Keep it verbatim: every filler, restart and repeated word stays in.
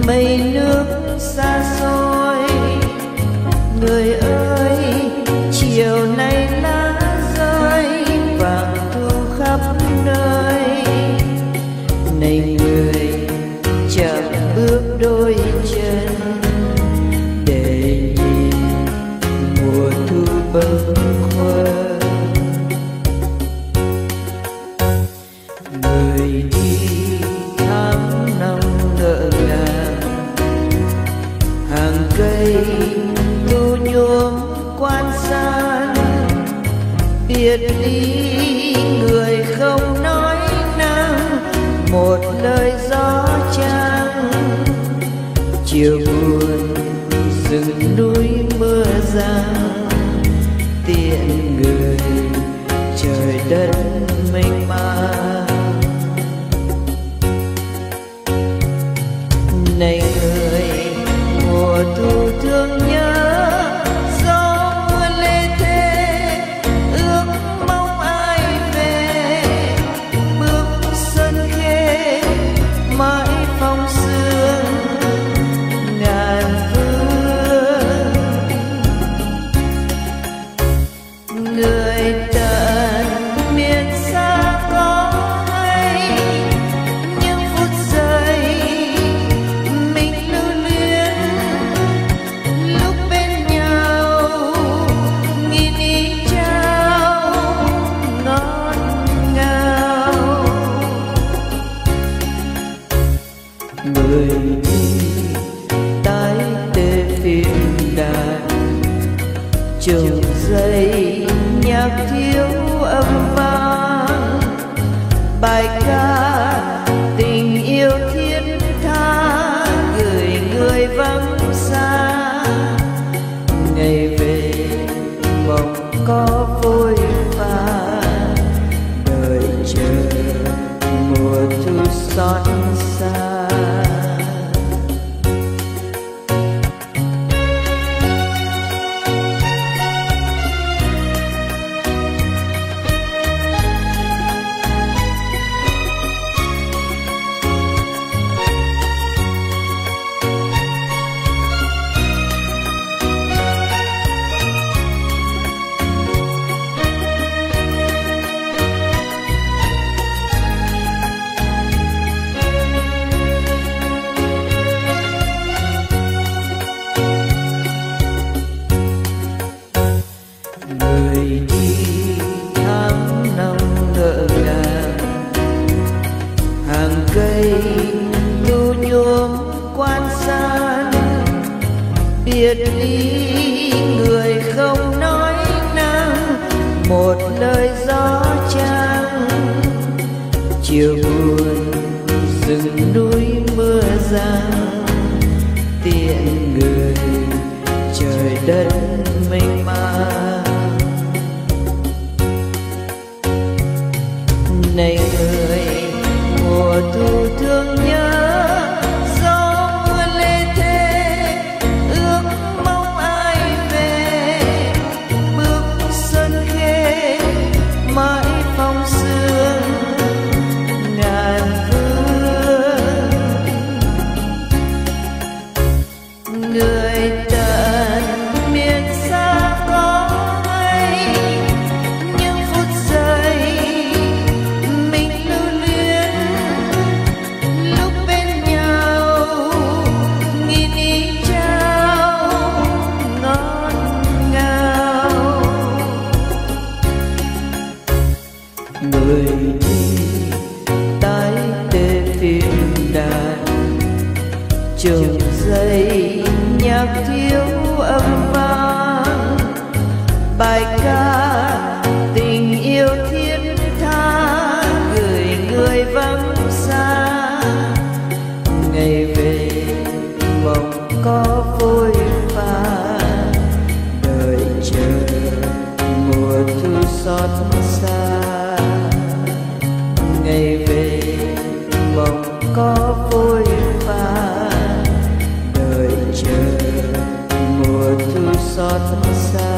mây nước xa xôi. Người ơi, chiều nay lá rơi vàng thu khắp nơi. Này người, chậm bước đôi chân để nhìn mùa thu bâng khuâng. Người đi tháng năm ngỡ ngàng, hàng cây thu nhuốm quan sát. Biệt ly người không nói năng, một lời gió trăng. Chiều buồn rừng núi mưa giăng, tiện người trời đất mênh mang. Này người, mùa thu thương nhớ, gió mưa lê thê, ước mong ai về. Bước sân khê, mãi phong sương ngàn phương. Người tận miền xa có hay, những phút giây mình lưu luyến. Lúc bên nhau nghìn ý trao ngọt ngào. Người đi tái tê phim đàn, trường dây nhạc thiếu âm vang. Bài ca tình yêu thiết tha gửi người vắng xa. Ngày về mộng có vội vã, đợi chờ mùa thu xót xa. Người đi tháng năm ngỡ ngàng, hàng cây thu nhuốm quan sát. Biệt ly người không nói năng, một lời gió trăng. Chiều buồn rừng núi mưa giăng, tiện người trời đất mênh mang. Này người, mùa thu thương nhớ, gió mưa lê thê, ước mong ai về. Bước sân khê, mãi phong sương ngàn phương. Người tận miền xa có hay, những phút giây mình lưu luyến. Lúc bên nhau nghìn ý trao ngọt ngào. Người đi tái tê phim đàn, trường dây nhạc thiếu âm vang. Bài ca tình yêu thiết tha gửi người vắng xa. Ngày về mộng có vội vã, đợi chờ mùa thu xót xa. Ngày về mộng có vội vã, đợi chờ mùa thu xót xa.